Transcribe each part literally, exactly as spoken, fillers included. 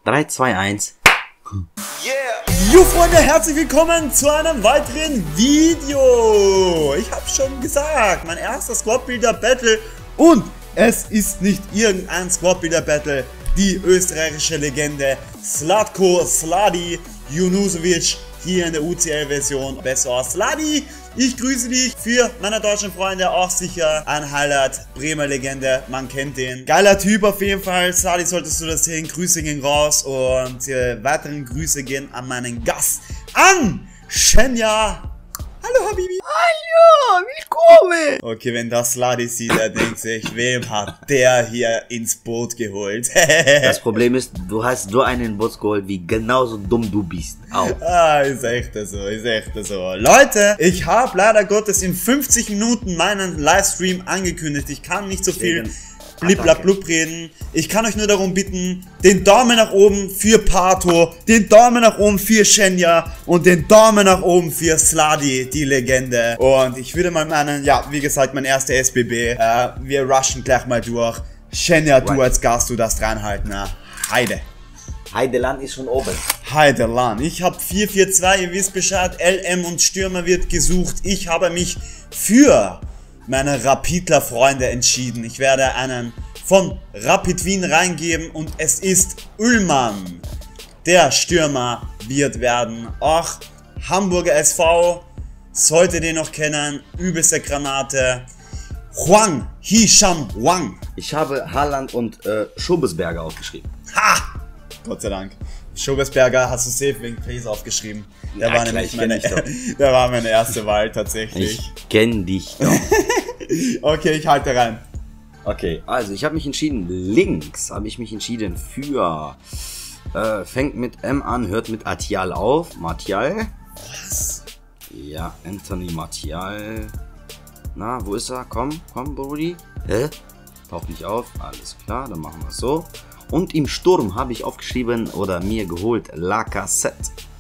drei, zwei, eins. Yeah! Jo Freunde, herzlich willkommen zu einem weiteren Video. Ich habe schon gesagt, mein erster Squad Builder Battle und es ist nicht irgendein Squad Builder Battle. Die österreichische Legende Zlatko Sladi Junusovic hier in der U C L-Version. Besser Sladi, ich grüße dich. Für meine deutschen Freunde auch sicher ein Highlight. Bremer Legende, man kennt den. Geiler Typ auf jeden Fall. Sladi, solltest du das sehen. Grüße gehen raus und äh, weiteren Grüße gehen an meinen Gast, an Shenya. Hallo Habibi. Hallo, willkommen. Okay, wenn das Sladi sieht, er denkt sich, wem hat der hier ins Boot geholt? Das Problem ist, du hast so einen Boss geholt, wie genauso dumm du bist. Auch. Ah, ist echt so, ist echt so. Leute, ich habe leider Gottes in fünfzig Minuten meinen Livestream angekündigt. Ich kann nicht so viel bliblablub reden. Ich kann euch nur darum bitten, den Daumen nach oben für Pato, den Daumen nach oben für Shenya und den Daumen nach oben für Sladi, die Legende. Und ich würde mal meinen, ja, wie gesagt, mein erster S B B. Äh, wir rushen gleich mal durch. Shenya, du als Gast, du darfst reinhalten. Na, Heide. Heideland ist schon oben. Heideland. Ich habe vier vier zwei, ihr wisst Bescheid, L M und Stürmer wird gesucht. Ich habe mich für meine Rapidler Freunde entschieden. Ich werde einen von Rapid Wien reingeben und es ist Ullmann. Der Stürmer wird werden. Auch Hamburger S V, solltet ihr noch kennen, übelste Granate. Huang Hisham Wang. Ich habe Haaland und äh, Schobesberger aufgeschrieben. Ha! Gott sei Dank. Schobesberger hast du safe wegen Pace aufgeschrieben. Der, Ja, war klar, nämlich ich kenn meine, dich doch. der war meine erste Wahl tatsächlich. Ich kenn dich doch. Okay, ich halte rein. Okay, also ich habe mich entschieden, links habe ich mich entschieden für, äh, fängt mit M an, hört mit Atial auf, Martial. Was? Ja, Anthony Martial. Na, wo ist er? Komm, komm, Brody. Hä? Taucht nicht auf, alles klar, dann machen wir es so. Und im Sturm habe ich aufgeschrieben oder mir geholt Lacazette.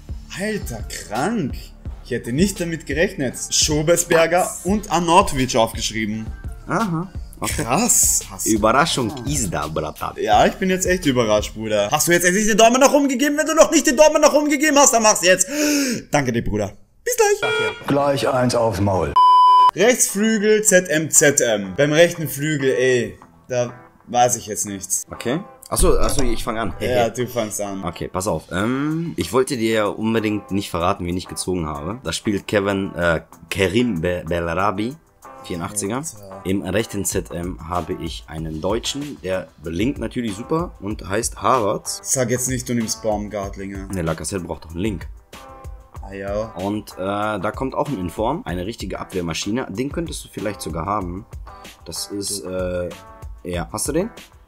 Alter, krank. Ich hätte nicht damit gerechnet. Schobesberger und Arnautovic aufgeschrieben. Aha. Okay. Krass. Hast Überraschung ist da, Bratan. Ja, ich bin jetzt echt überrascht, Bruder. Hast du jetzt endlich den Daumen nach oben gegeben? Wenn du noch nicht den Daumen nach oben gegeben hast, dann mach's jetzt. Danke dir, Bruder. Bis gleich. Gleich eins aufs Maul. Rechtsflügel Z M Z M. Beim rechten Flügel, ey, da weiß ich jetzt nichts. Okay. Achso, achso, ich fange an. Ja, du fangst an. Okay, pass auf. Ähm, ich wollte dir ja unbedingt nicht verraten, wen ich gezogen habe. Da spielt Kevin, äh, Kerim Be Bellarabi, vierundachtziger. Alter. Im rechten Z M habe ich einen Deutschen, der belinkt natürlich super und heißt Harvards. Sag jetzt nicht, du nimmst Baumgartlinger. Ne, Lacazette braucht doch einen Link. Ah ja. Und äh, da kommt auch ein Inform, eine richtige Abwehrmaschine. Den könntest du vielleicht sogar haben. Das ist, äh, ja, hast du den?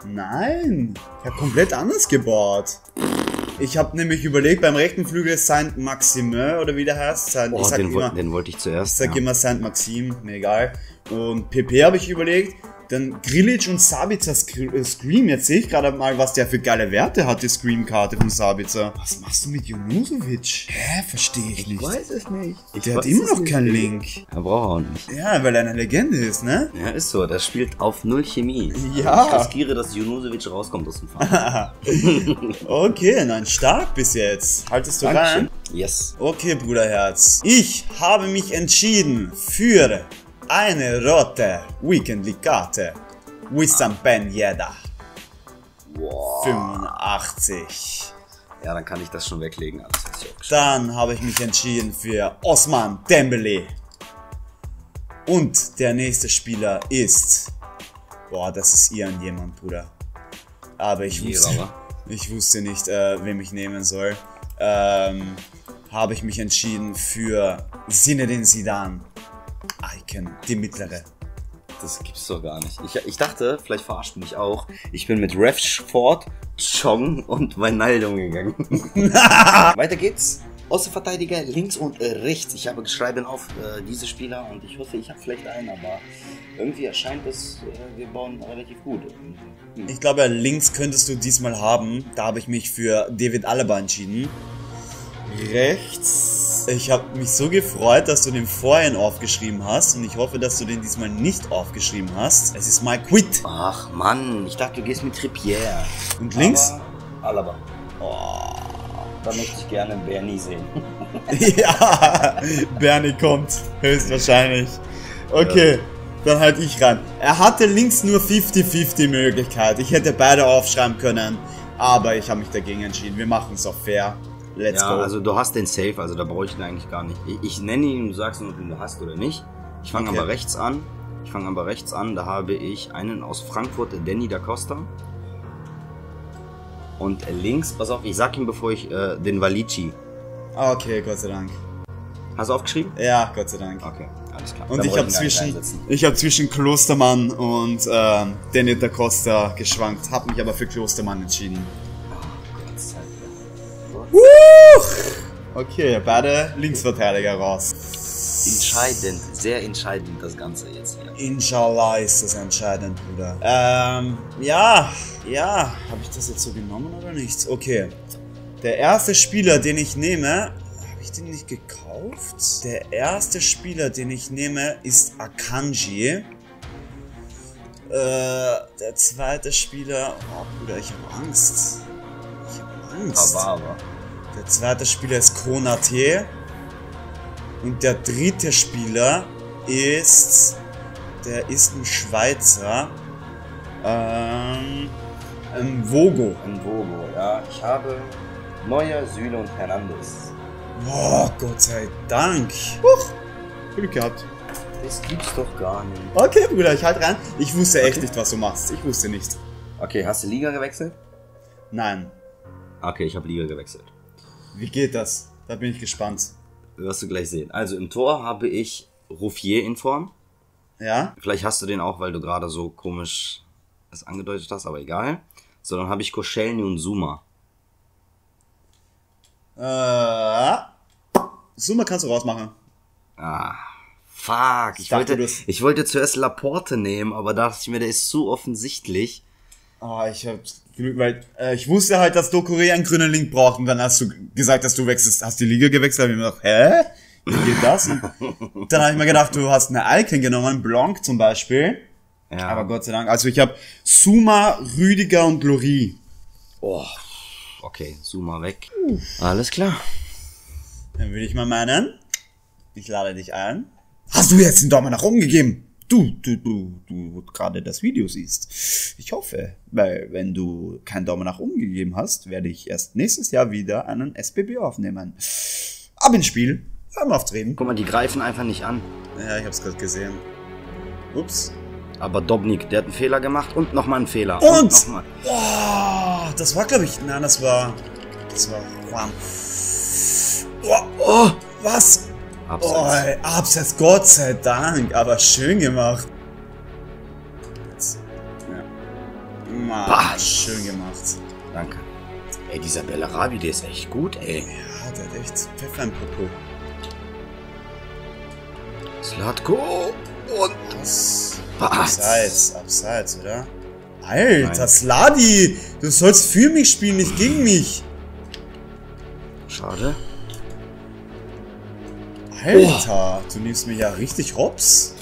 Nein, ich habe komplett anders gebaut. Ich habe nämlich überlegt, beim rechten Flügel Saint Maximin oder wie der heißt. Saint, Oh, ich sag den, immer, wollt, den wollte ich zuerst. ich sag ja. immer Saint Maxim, mir egal. Und P P habe ich überlegt. Dann Grilic und Sabitzer Scream. Jetzt sehe ich gerade mal, was der für geile Werte hat, die Scream-Karte von Sabitzer. Was machst du mit Junusovic? Hä, verstehe ich nicht. Ich weiß es nicht. Ich Der hat weiß immer es noch nicht. keinen Link. Er braucht auch nicht. Ja, weil er eine Legende ist, ne? Ja, ist so. Das spielt auf null Chemie. Ja. Ich riskiere, dass Junusovic rauskommt aus dem Verein. Okay, nein, stark bis jetzt. Haltest du rein? Dankeschön. Yes. Okay, Bruderherz. Ich habe mich entschieden für eine rote Weekend League-Karte. Wissam Ben Yedda. Wow. fünfundachtzig. Ja, dann kann ich das schon weglegen. Alles, was ich aufgeschrieben Dann habe ich mich entschieden für Osman Dembele. Und der nächste Spieler ist... Boah, das ist irgendjemand, Bruder. Aber ich Hier, wusste, aber. ich wusste nicht, äh, wem ich nehmen soll. Ähm, habe ich mich entschieden für Zinedine Zidane. Icon, die mittlere. Das gibt's doch gar nicht. Ich, ich dachte, vielleicht verarscht mich auch. Ich bin mit Rashford, Chong und Wijnaldum gegangen. Weiter geht's. Außenverteidiger links und äh, rechts. Ich habe geschrieben auf äh, diese Spieler und ich hoffe, ich habe vielleicht einen, aber irgendwie erscheint es, äh, wir bauen relativ gut. Hm. Ich glaube, links könntest du diesmal haben. Da habe ich mich für David Alaba entschieden. Rechts. Ich habe mich so gefreut, dass du den vorhin aufgeschrieben hast und ich hoffe, dass du den diesmal nicht aufgeschrieben hast. Es ist Mike Witt. Ach Mann, ich dachte, du gehst mit Trippier. Und links? Aber Alaba. Oh, da möchte ich gerne Bernie sehen. Ja, Bernie kommt, höchstwahrscheinlich. Okay, dann halt ich ran. Er hatte links nur fünfzig fünfzig Möglichkeit. Ich hätte beide aufschreiben können, aber ich habe mich dagegen entschieden. Wir machen es auf fair. Let's ja, go. also du hast den Safe, also da brauche ich den eigentlich gar nicht. Ich, ich nenne ihn, du sagst nur, ob du ihn hast oder nicht. Ich fange Okay. aber rechts an. Ich fange aber rechts an, da habe ich einen aus Frankfurt, Danny da Costa. Und links, pass auf, ich sag ihm, bevor ich äh, den Valici. Okay, Gott sei Dank. Hast du aufgeschrieben? Ja, Gott sei Dank. Okay, alles klar. Und Da ich wollte habe ihn gar nicht zwischen, reinsetzen. ich habe zwischen Klostermann und ähm, Danny da Costa geschwankt, habe mich aber für Klostermann entschieden. Gott sei Dank. Wuh! Okay, beide Linksverteidiger raus. Entscheidend, sehr entscheidend das Ganze jetzt hier. Inshallah ist das entscheidend, Bruder. Ähm, ja, ja, habe ich das jetzt so genommen oder nicht? Okay. Der erste Spieler, den ich nehme, habe ich den nicht gekauft? Der erste Spieler, den ich nehme, ist Akanji. Äh, der zweite Spieler, oh Bruder, ich habe Angst. Ich habe Angst. Aber, aber. Der zweite Spieler ist Konate. Und der dritte Spieler ist... Der ist ein Schweizer. Ähm... Ein Vogo. Ein Vogo, ja. Ich habe Neuer, Süle und Hernandez. Boah, Gott sei Dank. Huch, Glück gehabt. Das gibt's doch gar nicht. Okay, Bruder, ich halt rein. Ich wusste echt Okay. nicht, was du machst. Ich wusste nicht. Okay, hast du Liga gewechselt? Nein. Okay, ich habe Liga gewechselt. Wie geht das? Da bin ich gespannt. Wirst du gleich sehen. Also im Tor habe ich Ruffier in Form. Ja? Vielleicht hast du den auch, weil du gerade so komisch es angedeutet hast, aber egal. So, dann habe ich Koscielny und Zuma. Äh... Summa kannst du rausmachen. Ah, fuck. Ich, Ich dachte, wollte, du hast- ich wollte zuerst Laporte nehmen, aber da dachte ich mir, der ist zu offensichtlich. Oh, ich hab Glück, weil äh, ich wusste halt, dass Dokore einen grünen Link braucht und dann hast du gesagt, dass du wechselst, hast die Liga gewechselt, hab ich mir gedacht, hä? Wie geht das? Und dann habe ich mir gedacht, du hast eine Icon genommen, Blanc zum Beispiel. Ja. Aber Gott sei Dank, also ich habe Suma, Rüdiger und Lori. Oh, okay, Zuma weg. Alles klar. Dann würde ich mal meinen, ich lade dich ein. Hast du jetzt den Daumen nach oben gegeben? Du, du, du, du gerade das Video siehst. Ich hoffe, weil wenn du keinen Daumen nach oben gegeben hast, werde ich erst nächstes Jahr wieder einen S B B aufnehmen. Ab ins Spiel, hör mal auftreten. Guck mal, die greifen einfach nicht an. Ja, ich hab's gerade gesehen. Ups. Aber Dobnik, der hat einen Fehler gemacht und nochmal einen Fehler. Und! nochmal. Oh, das war, glaube ich, nein, das war, das war Juan. Oh, Oh! was? Oh, Abseits. ey, Abseits, Gott sei Dank, aber schön gemacht. Jetzt. Ja. Mann, Bah. schön gemacht. Danke. Ey, dieser Bellarabi, der ist echt gut, ey. Ja, der hat echt Pfeffer im Popo. Slatko und Was? Was? Abseits, abseits, oder? Alter, Nein. Sladi, du sollst für mich spielen, nicht gegen mich. Schade. Alter, du nimmst mir ja richtig hops.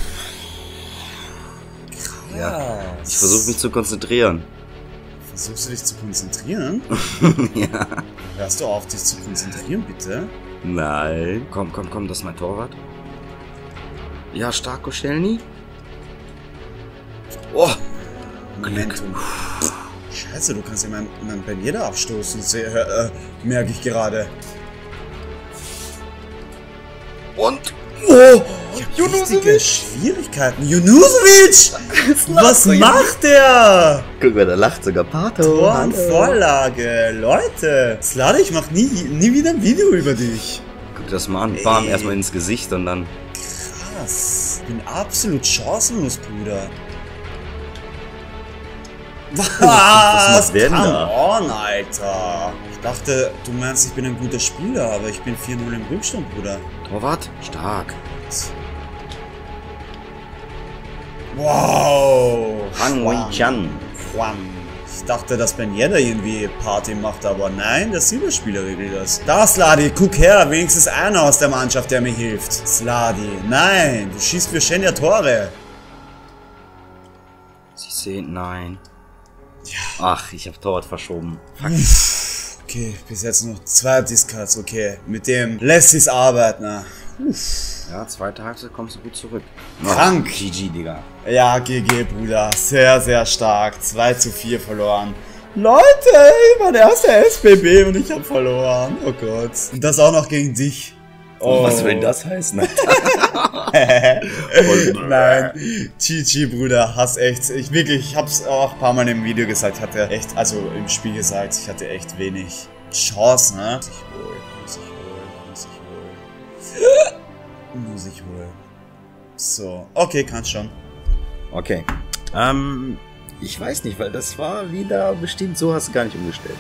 Krass. Ja, ich versuche mich zu konzentrieren. Versuchst du dich zu konzentrieren? Ja. Hörst du auf, dich zu konzentrieren, bitte? Nein. Komm, komm, komm, das ist mein Torwart. Ja, stark, Koscielny. Oh, Momentum. Scheiße, du kannst ja mein, mein Benjeda abstoßen, Se- äh, äh, merke ich gerade. und... Oh, richtige Schwierigkeiten. Junusovic! Was macht der? Guck mal, da lacht sogar Pato. Tor und Vorlage. Leute, Slade, ich mach nie, nie wieder ein Video über dich. Guck das mal an. Bam, Ey. erstmal ins Gesicht und dann... Krass. Ich bin absolut chancenlos, Bruder. Was? macht der denn Come da? on, Alter. Ich dachte, du meinst, ich bin ein guter Spieler, aber ich bin vier null im Rückstand, Bruder. Torwart? Stark. Wow. Han Wei-Chan. Juan. Ich dachte, dass Ben Yedder irgendwie Party macht, aber nein, der Silberspieler regelt das. Da, Sladi, guck her, wenigstens einer aus der Mannschaft, der mir hilft. Sladi, nein, du schießt für Schenja Tore. Sie sehen, nein. Ja. Ach, ich habe Torwart verschoben. Fuck. Okay, bis jetzt noch zwei Discards, okay. Mit dem lässt sich's arbeiten, ne? Ja, zwei Tage kommst du gut zurück. Krank. G G, Digga. Ja, G G, Bruder. Sehr, sehr stark. zwei zu vier verloren. Leute, mein erster S B B und ich hab verloren. Oh Gott. Und das auch noch gegen dich. Oh. Was will das heißen? Nein, G G, Bruder, hast echt, ich wirklich, ich hab's auch ein paar Mal im Video gesagt, hatte echt, also im Spiel gesagt, ich hatte echt wenig Chance, ne? Muss ich wohl, muss ich wohl, muss ich wohl. Muss ich wohl. So, okay, kannst schon. Okay. Ähm, ich weiß nicht, weil das war wieder bestimmt, so hast du gar nicht umgestellt.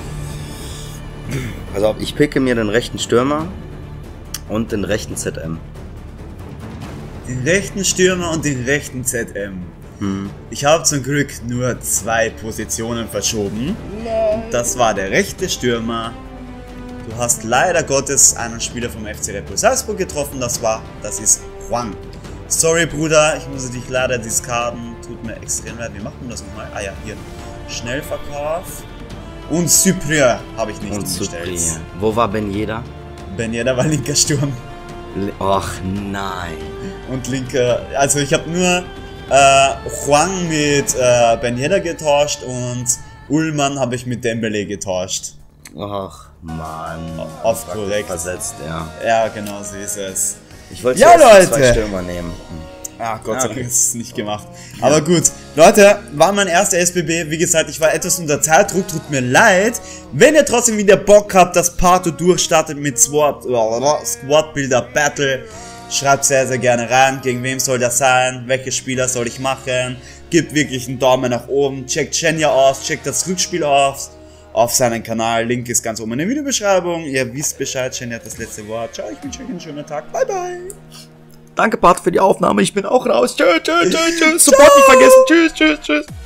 Pass auf, ich picke mir den rechten Stürmer und den rechten Z M. Den rechten Stürmer und den rechten Z M. Hm. Ich habe zum Glück nur zwei Positionen verschoben. Nein. Das war der rechte Stürmer. Du hast leider Gottes einen Spieler vom F C Red Bull Salzburg getroffen. Das war, das ist Juan. Sorry, Bruder, ich muss dich leider discarden. Tut mir extrem leid. Wie machen wir das nochmal? Ah ja, hier. Schnellverkauf. Und Cyprien habe ich nicht und umgestellt. Cyprien. Wo war Ben Yedder? Ben Yedder war linker Sturm. Ach nein. Und linker, also ich habe nur äh, Juan mit äh, Ben Yedder getauscht und Ullmann habe ich mit Dembele getauscht. Ach Mann. Auf korrekt. Versetzt, ja. Ja, genau, so ist es. Ich wollte ja, Leute. zwei Stürmer nehmen. Ach Gott ja, sei okay. Dank ist es nicht gemacht. Ja. Aber gut, Leute, war mein erster S B B. Wie gesagt, ich war etwas unter Zeitdruck, tut mir leid. Wenn ihr trotzdem wieder Bock habt, dass Pato durchstartet mit Squad, Squad Builder Battle, schreibt sehr, sehr gerne rein. Gegen wem soll das sein? Welche Spieler soll ich machen? Gebt wirklich einen Daumen nach oben. Checkt Shenya aus, checkt das Rückspiel aus. Auf seinen Kanal. Link ist ganz oben in der Videobeschreibung. Ihr wisst Bescheid, Shenya hat das letzte Wort. Ciao, ich wünsche euch einen schönen Tag. Bye, bye. Danke, Pat, für die Aufnahme. Ich bin auch raus. Tschüss, tschüss, tschüss, tschüss. Support nicht vergessen. Tschüss, tschüss, tschüss.